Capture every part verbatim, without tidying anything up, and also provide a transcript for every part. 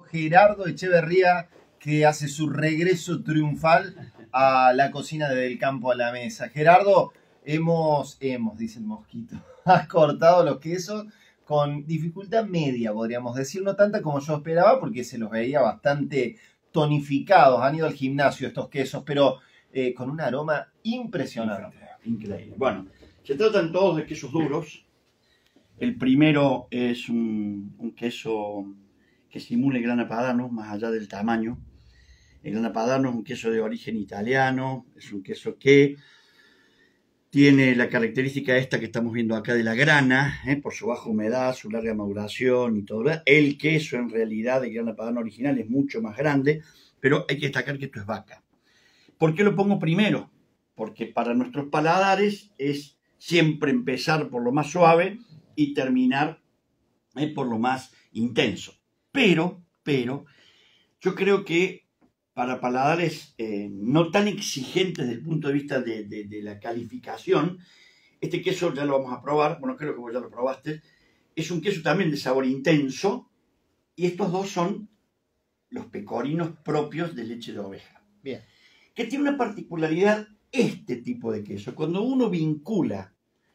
Gerardo Echeverría, que hace su regreso triunfal a la cocina de Del Campo a la Mesa. Gerardo, hemos, hemos, dice el mosquito, has cortado los quesos con dificultad media, podríamos decir, no tanta como yo esperaba, porque se los veía bastante tonificados, han ido al gimnasio estos quesos, pero eh, con un aroma impresionante. Increíble. Bueno, se tratan todos de quesos duros. El primero es un, un queso que simula el Grana Padano, más allá del tamaño. El Grana Padano es un queso de origen italiano, es un queso que tiene la característica esta que estamos viendo acá de la grana, ¿eh? Por su baja humedad, su larga maduración y todo. El queso en realidad del Grana Padano original es mucho más grande, pero hay que destacar que esto es vaca. ¿Por qué lo pongo primero? Porque para nuestros paladares es siempre empezar por lo más suave y terminar eh, por lo más intenso. Pero, pero, yo creo que para paladares eh, no tan exigentes desde el punto de vista de, de, de la calificación, este queso ya lo vamos a probar, bueno, creo que vos ya lo probaste, es un queso también de sabor intenso, y estos dos son los pecorinos propios de leche de oveja. Bien. Que tiene una particularidad este tipo de queso. Cuando uno vincula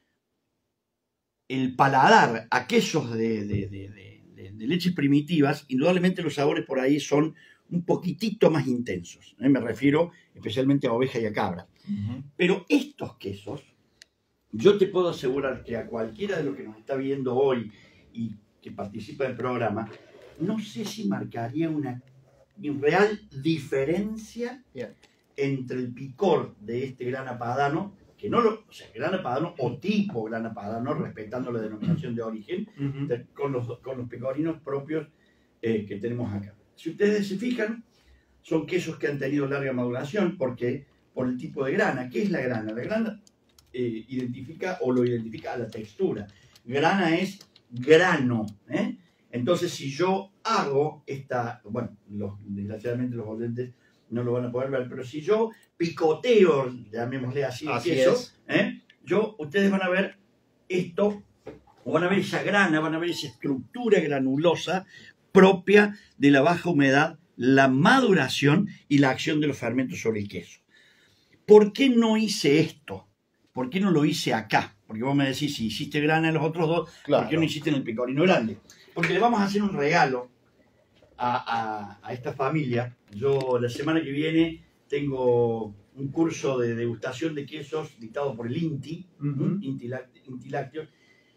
el paladar a quesos de, de, de, de, de leches primitivas, indudablemente los sabores por ahí son un poquitito más intensos. ¿eh? Me refiero especialmente a oveja y a cabra. Uh-huh. Pero estos quesos, yo te puedo asegurar que a cualquiera de los que nos está viendo hoy y que participa del programa, no sé si marcaría una real diferencia yeah. entre el picor de este Grana Padano, que no lo, o sea, Grana Padano o tipo Grana Padano, respetando la denominación de origen, uh-huh. de, con, los, con los pecorinos propios eh, que tenemos acá. Si ustedes se fijan, son quesos que han tenido larga maduración porque por el tipo de grana. ¿Qué es la grana? La grana eh, identifica o lo identifica a la textura. Grana es grano. ¿eh? Entonces, si yo hago esta, bueno, los, desgraciadamente los oyentes no lo van a poder ver, pero si yo picoteo, llamémosle así, así el queso, es. ¿eh? yo, ustedes van a ver esto, o van a ver esa grana, van a ver esa estructura granulosa propia de la baja humedad, la maduración y la acción de los fermentos sobre el queso. ¿Por qué no hice esto? ¿Por qué no lo hice acá? Porque vos me decís, si hiciste grana en los otros dos, claro. ¿por qué no hiciste en el pecorino grande? Porque le vamos a hacer un regalo a, a, a esta familia. Yo la semana que viene tengo un curso de degustación de quesos dictado por el INTI, uh-huh. INTI, INTI Lácteos,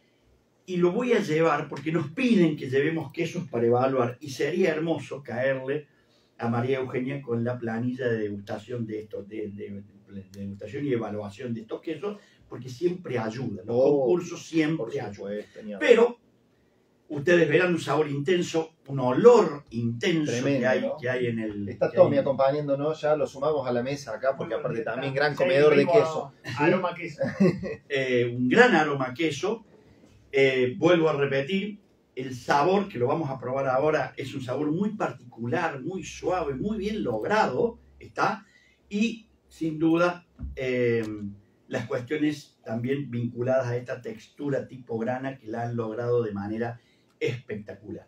y lo voy a llevar porque nos piden que llevemos quesos para evaluar y sería hermoso caerle a María Eugenia con la planilla de degustación de estos, de, de, de, de degustación y evaluación de estos quesos, porque siempre ayuda, los oh, concursos siempre ayudan. Pero ustedes verán un sabor intenso, un olor intenso Tremendo, que, hay, ¿no? que hay en el... Está Tommy acompañándonos, ya lo sumamos a la mesa acá, porque bueno, aparte también gran comedor de queso. Aroma queso. eh, un gran aroma queso. Eh, vuelvo a repetir, el sabor que lo vamos a probar ahora es un sabor muy particular, muy suave, muy bien logrado, está, y sin duda eh, las cuestiones también vinculadas a esta textura tipo grana que la han logrado de manera espectacular.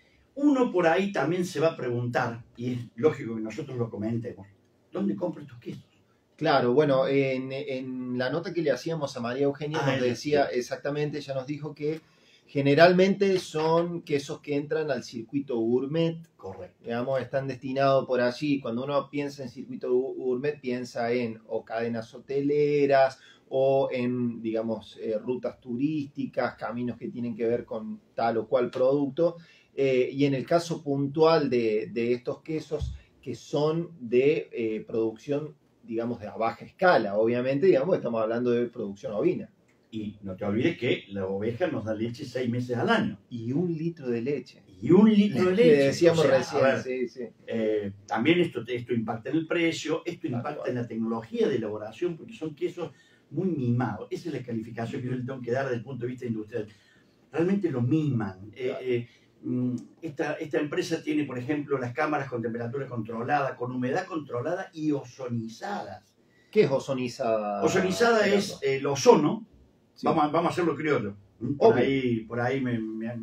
Uno por ahí también se va a preguntar, y es lógico que nosotros lo comentemos, ¿dónde compro estos quesos? Claro, bueno, en, en la nota que le hacíamos a María Eugenia ah, nos decía sí. exactamente, ella nos dijo que generalmente son quesos que entran al circuito gourmet. Correcto. Digamos, están destinados por allí. Cuando uno piensa en circuito gourmet, piensa en o cadenas hoteleras o en, digamos, eh, rutas turísticas, caminos que tienen que ver con tal o cual producto. Eh, y en el caso puntual de, de estos quesos que son de eh, producción, digamos, de a baja escala, obviamente, digamos, estamos hablando de producción ovina. Y no te olvides que la oveja nos da leche seis meses al año. Y un litro de leche. Y un litro de leche. Le decíamos o sea, recién, ver, sí, sí. Eh, también esto, esto impacta en el precio, esto Claro, impacta claro. en la tecnología de elaboración, porque son quesos muy mimados. Esa es la calificación que yo le tengo que dar desde el punto de vista industrial. Realmente lo miman. Claro. Eh, eh, Esta, esta empresa tiene, por ejemplo, las cámaras con temperatura controlada, con humedad controlada y ozonizadas. ¿Qué es ozonizada? Ozonizada es el ozono. Sí. Vamos, a, vamos a hacerlo criollo. Por ahí, por ahí me, me, me,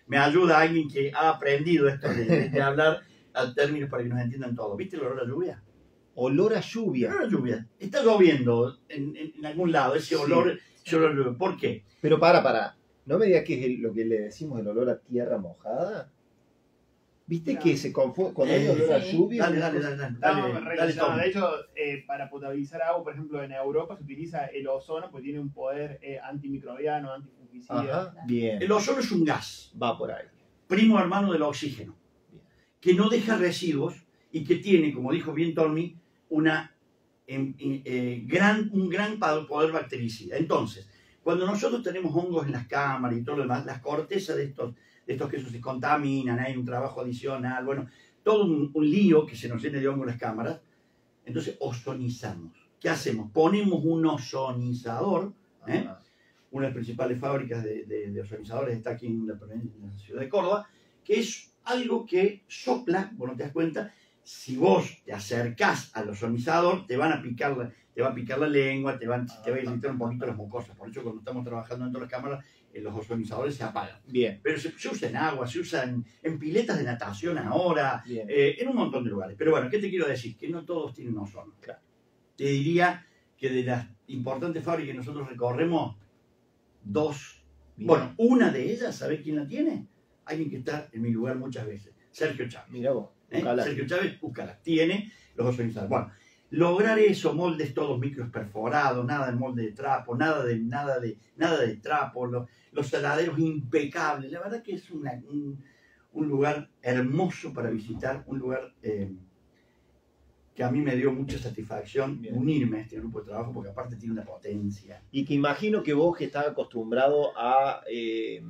me ayuda alguien que ha aprendido esto de, de, de hablar a términos para que nos entiendan todo. ¿Viste el olor a lluvia? Olor a El lluvia. olor a lluvia. Está lloviendo en, en, en algún lado, ese Sí. olor, ese olor a lluvia. ¿Por qué? Pero para, para. ¿No me digas que es el- lo que le decimos el olor a tierra mojada? ¿Viste No. que se confunde cuando hay Eh, olor a sí. lluvia? Dale, una dale, cosa- dale, dale, Estamos dale, dale, relacionados. Tom. De hecho, eh, para potabilizar agua, por ejemplo, en Europa se utiliza el ozono porque tiene un poder eh, antimicrobiano, antifungicida. Ajá, bien. El ozono es un gas, Va por ahí. primo hermano del oxígeno, Bien. que no deja residuos y que tiene, como dijo bien Tommy, una, em, em, eh, gran, un gran pa- poder bactericida. Entonces, cuando nosotros tenemos hongos en las cámaras y todo lo demás, las cortezas de estos, de estos quesos se contaminan, hay un trabajo adicional, bueno, todo un, un lío que se nos llene de hongo en las cámaras. Entonces, ozonizamos. ¿Qué hacemos? Ponemos un ozonizador, ¿eh? Ajá. Una de las principales fábricas de, de, de ozonizadores está aquí en la, en la ciudad de Córdoba, que es algo que sopla, vos no te das cuenta, si vos te acercás al ozonizador, te van a picar la, te va a picar la lengua, te, van, te va a irritar un poquito las mucosas. Por eso cuando estamos trabajando dentro de las cámaras, eh, los ozonizadores se apagan. Bien, Pero se, se usa en agua, se usa en, en piletas de natación ahora, bien. eh, en un montón de lugares. Pero bueno, ¿qué te quiero decir? Que no todos tienen ozono. Claro. Te diría que de las importantes fábricas que nosotros recorremos, dos, Bien. bueno, una de ellas, ¿sabés quién la tiene? Alguien que está en mi lugar muchas veces, Sergio Chávez. Mira vos. ¿eh? Ojalá. Sergio Chávez, búscala, tiene los ozonizadores. Bueno, lograr eso, moldes todos micros perforados, nada de molde de trapo, nada de, nada de, nada de trapo, los, los saladeros impecables. La verdad que es una, un, un lugar hermoso para visitar, un lugar eh, que a mí me dio mucha satisfacción Bien. unirme a este grupo de trabajo, porque aparte tiene una potencia. Y que imagino que vos que estás acostumbrado a eh,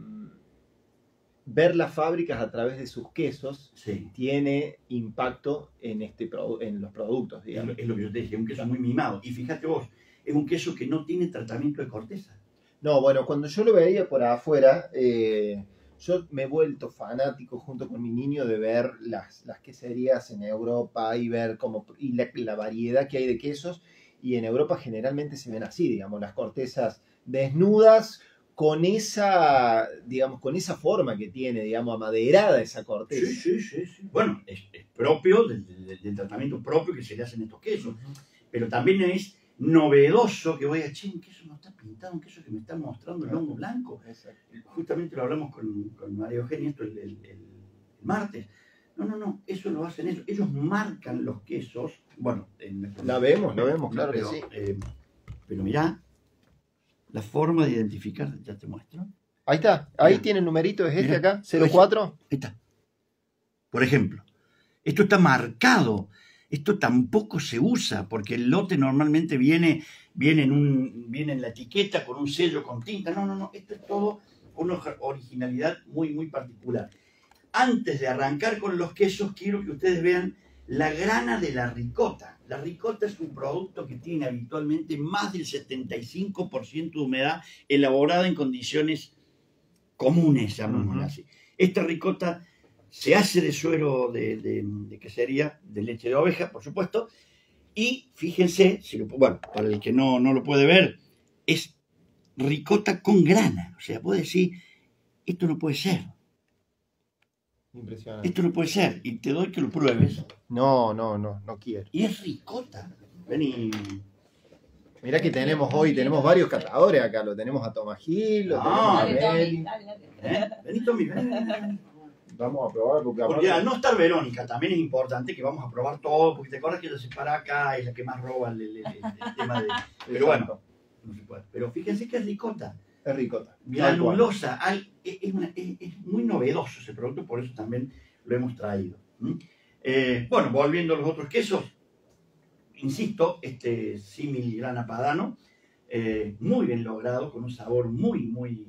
ver las fábricas a través de sus quesos, Sí. tiene impacto en, este produ- en los productos, Es lo, digamos. es lo que yo te dije, un queso muy mimado. Y fíjate vos, es un queso que no tiene tratamiento de corteza. No, bueno, cuando yo lo veía por afuera, eh, yo me he vuelto fanático junto con mi niño de ver las, las queserías en Europa y ver cómo, y la, la variedad que hay de quesos. Y en Europa generalmente se ven así, digamos, las cortezas desnudas con esa, digamos, con esa forma que tiene, digamos, amaderada esa corteza. Sí, sí, sí, sí. Bueno, es, es propio del, del- del tratamiento propio que se le hacen estos quesos. Pero también es novedoso que vaya, che, un queso no está pintado, un queso que me está mostrando el hongo blanco. Exacto. Justamente lo hablamos con, con María Eugenia esto el, el- el- el martes. No, no, no, eso lo hacen ellos. Ellos marcan los quesos. Bueno, en nuestro- La vemos, lo vemos, No, claro que pero, sí. eh, pero mirá, la forma de identificar, ya te muestro. Ahí está, ahí Mira. tiene el numerito, es este Mira. acá, cero cuatro. Ahí está. Por ejemplo, esto está marcado. Esto tampoco se usa porque el lote normalmente viene, viene, en, un, viene en la etiqueta con un sello con tinta. No, no, no. Esto es todo con una originalidad muy, muy particular. Antes de arrancar con los quesos, quiero que ustedes vean la grana de la ricota. La ricota es un producto que tiene habitualmente más del setenta y cinco por ciento de humedad elaborada en condiciones comunes, llamémosla Ujú. así. Esta ricota se hace de suero de, de, de quesería, de leche de oveja, por supuesto, y fíjense, si lo, bueno, para el que no, no lo puede ver, es ricota con grana. O sea, puede decir, esto no puede ser, Impresionante. esto no puede ser, y te doy que lo pruebes, No, no, no, no quiero. y es ricota. Vení. Mirá que tenemos hoy, tenemos varios catadores acá, lo tenemos a Tomás Gil, lo No, tenemos a Dale, Tommy, Meli. dale, dale. ¿Eh? Vení, Tommy, vení. Vamos a probar porque Porque aparte- al no estar Verónica, también es importante que vamos a probar todo, porque te acuerdas que ella se para acá, es la que más roba el, el- el- el tema de... Pero bueno, Exacto. no se puede. Pero fíjense que es ricota, Es ricota. Tal cual. granulosa, al- es, es una- es- es muy novedoso ese producto, por eso también lo hemos traído. ¿Mm? Eh, bueno, volviendo a los otros quesos, insisto, este símil grana padano, eh, muy bien logrado, con un sabor muy, muy,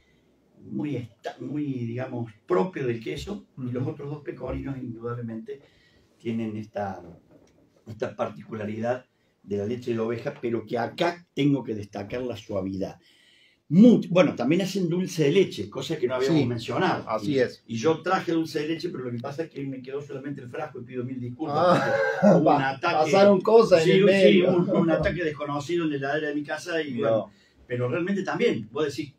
muy, esta- muy, digamos, propio del queso, y los otros dos pecorinos indudablemente tienen esta, esta particularidad de la leche de oveja, pero que acá tengo que destacar la suavidad. Muy- bueno, también hacen dulce de leche, cosa que no habíamos Sí, mencionado. así Y- es. Y yo traje dulce de leche, pero lo que pasa es que me quedó solamente el frasco y pido mil disculpas. Ah, porque hubo un pa- ataque, pasaron cosas sí, en el sí, medio. un, un ataque desconocido en la heladera de mi casa, y bueno, No. pero realmente también, vos decís,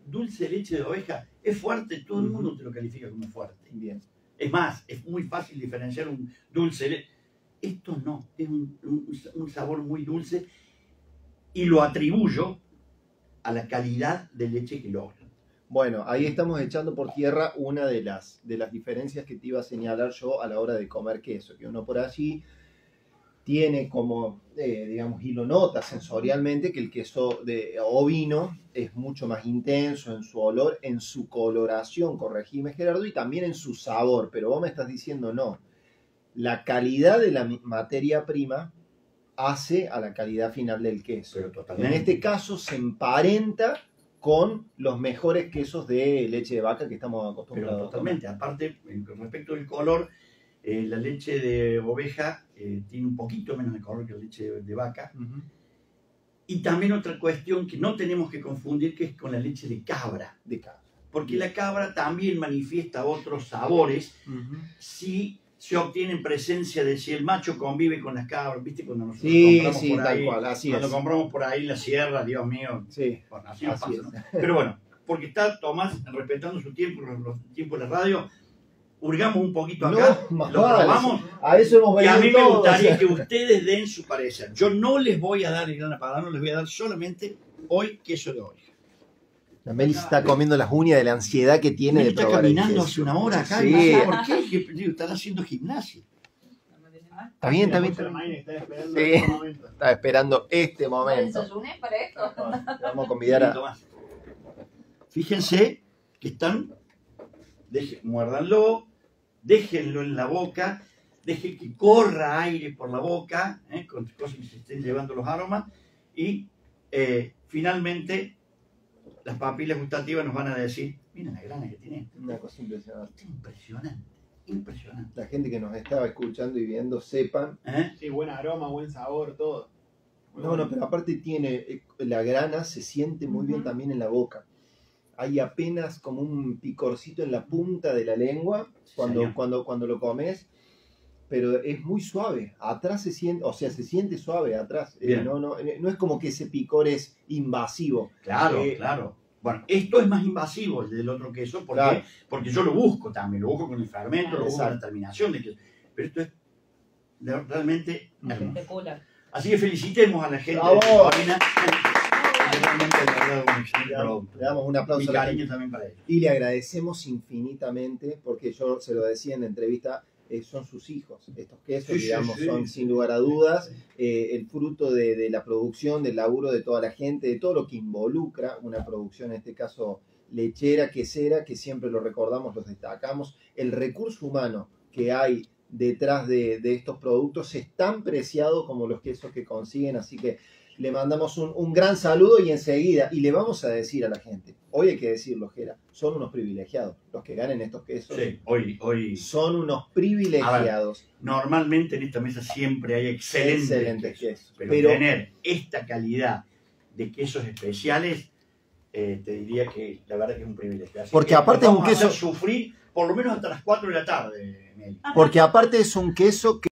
dulce de leche de oveja es fuerte, todo el mundo te lo califica como fuerte. Bien. Es más, es muy fácil diferenciar un dulce de leche. Esto no, es un, un, un sabor muy dulce y lo atribuyo a la calidad de leche que logran. Bueno, ahí estamos echando por tierra una de las, de las diferencias que te iba a señalar yo a la hora de comer queso, que uno por allí tiene como, eh, digamos, y lo nota sensorialmente que el queso de ovino es mucho más intenso en su olor, en su coloración, corregime Gerardo, y también en su sabor, pero vos me estás diciendo no. La calidad de la materia prima hace a la calidad final del queso. Pero totalmente. En este caso se emparenta con los mejores quesos de leche de vaca que estamos acostumbrados. Pero totalmente. Aparte, con respecto del color, eh, la leche de oveja eh, tiene un poquito menos de color que la leche de, de vaca. Uh-huh. Y también otra cuestión que no tenemos que confundir, que es con la leche de cabra. De cabra. Porque la cabra también manifiesta otros sabores Uh-huh. si se obtiene en presencia de si el macho convive con las cabras, ¿viste? Cuando nosotros Sí, compramos sí, por tal ahí, cual, así cuando es. compramos por ahí la sierra, Dios mío, Sí, bueno, así nos así pasa, es. ¿no? Pero bueno, porque está Tomás respetando su tiempo, los, los tiempos de la radio, hurgamos un poquito acá, No, más lo vale. probamos, A eso hemos y a venido mí me todos. gustaría que ustedes den su parecer. Yo no les voy a dar el gran apadano, les voy a dar solamente hoy queso de oveja. La Meli se está comiendo las uñas de la ansiedad que tiene Meli de está probar el caminando queso. hace una hora acá, Sí. no sé por qué, que- digo, están haciendo gimnasia. Está bien, está bien. La Está bien. está esperando Sí. este momento. Estaba esperando este ¿No momento. desayuné para esto? Le vamos a convidar a... Tomás. Fíjense que están, dejen, muérdanlo, déjenlo en la boca, dejen que corra aire por la boca, ¿eh? Con cosas que se estén llevando los aromas, y eh, finalmente las papilas gustativas nos van a decir, miren la grana que tiene, Una cosa impresionante. esto es impresionante, impresionante. La gente que nos estaba escuchando y viendo sepan. ¿Eh? Sí, buen aroma, buen sabor, todo. Muy No, bueno. no, pero aparte tiene, eh, la grana se siente muy bien Ujú. también en la boca. Hay apenas como un picorcito en la punta de la lengua cuando, Señor. cuando, cuando lo comes, pero es muy suave. Atrás se siente, o sea, se siente suave atrás. Eh, Bien. no, no, no es como que ese picor es invasivo. Claro, Eh, claro. Bueno, esto es más invasivo el del otro queso, ¿por Claro. qué? Porque yo lo busco también, lo busco con el fermento, lo busco con la Exacto. terminación de queso. Pero esto es de- realmente Ujú. hermoso. Espectacular. Así que felicitemos a la gente ¡Bravo! de Corina. Realmente, de verdad, un excelente Le damos, producto. le damos un Mi aplauso a la cariño gente. también para ellos. Y le agradecemos infinitamente, porque yo se lo decía en la entrevista, eh, son sus hijos. Estos quesos, Sí, sí, digamos, sí. son sin lugar a dudas eh, el fruto de, de la producción, del laburo de toda la gente, de todo lo que involucra una producción, en este caso lechera, quesera, que siempre lo recordamos, los destacamos. El recurso humano que hay detrás de, de estos productos es tan preciado como los quesos que consiguen, así que le mandamos un, un gran saludo y enseguida, y le vamos a decir a la gente, hoy hay que decirlo, Gera, son unos privilegiados, los que ganen estos quesos, Sí, hoy, hoy son unos privilegiados. normalmente en esta mesa siempre hay excelentes, Excelentes quesos, quesos, pero, pero- tener esta calidad de quesos especiales, eh, te diría que la verdad que es un privilegio. Así Porque que aparte nos es un vamos a hacer queso- sufrir por lo menos hasta las cuatro de la tarde, Meli. Porque aparte es un queso que